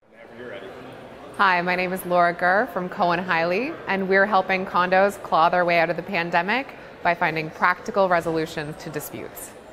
Whenever you're ready. Hi, my name is Laura Gurr from Cohen Highley, and we're helping condos claw their way out of the pandemic by finding practical resolutions to disputes.